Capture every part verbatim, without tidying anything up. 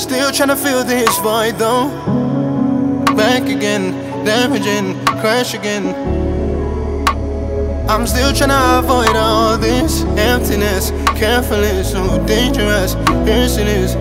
Still tryna fill this void though. Back again, damaging, crash again. I'm still tryna avoid all this emptiness. Carefully, so dangerous, yes it is.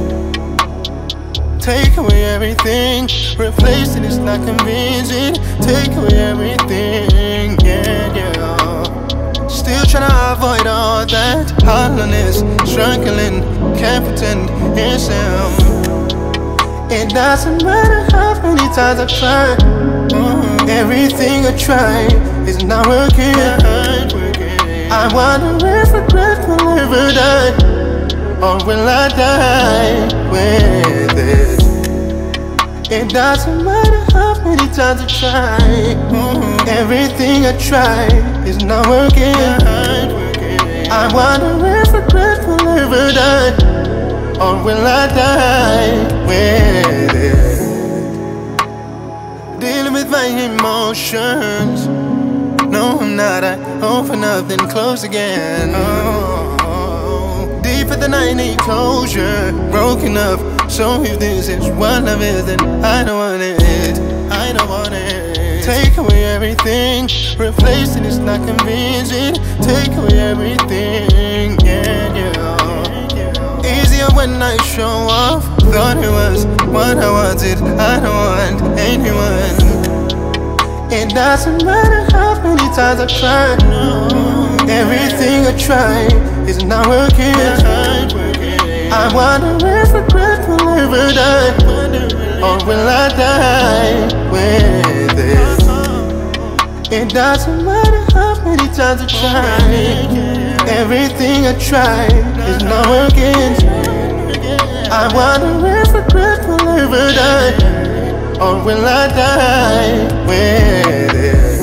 Take away everything, replace it, it's not convincing. Take away everything, yeah, yeah. Still tryna avoid all that hollowness, struggling, can't pretend it's him. It doesn't matter how many times I try, mm-hmm. Everything I try is not working. I wonder if regret will ever die, or will I die with it? It doesn't matter how many times I try, mm-hmm. Everything I try is not working. I wonder if regret will ever die, or will I die with it? Dealing with my emotions. No, I'm not. I open up, then close again. Oh, deeper than I need closure. Broken up. So if this is what love is, then I don't want it. I don't want it. Take away everything, replace it, it's not convincing. Take away everything, yeah, yeah. Easier when I show off. Thought it was what I wanted. I don't want anyone. It doesn't matter how many times I try. Everything I try is not working. I wonder if regret will ever die, or will I die with it? It doesn't matter how many times I try. Everything I try is not working. I wonder if regret will ever die, or will I die with it?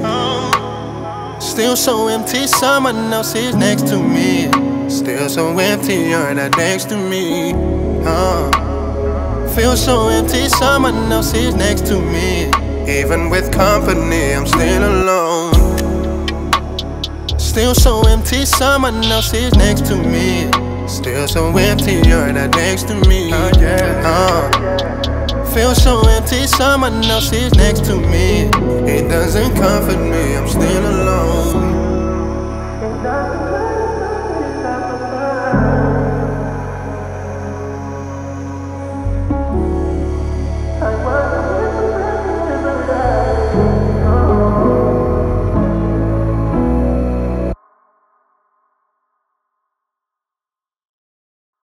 Still so empty, someone else is next to me. Still so empty, you're not next to me. uh. Feel so empty, someone else is next to me. Even with company, I'm still alone. Still so empty, someone else is next to me. Still so empty, you're not next to me. uh, yeah. uh. Feel so empty, someone else is next to me. It doesn't comfort me, I'm still alone.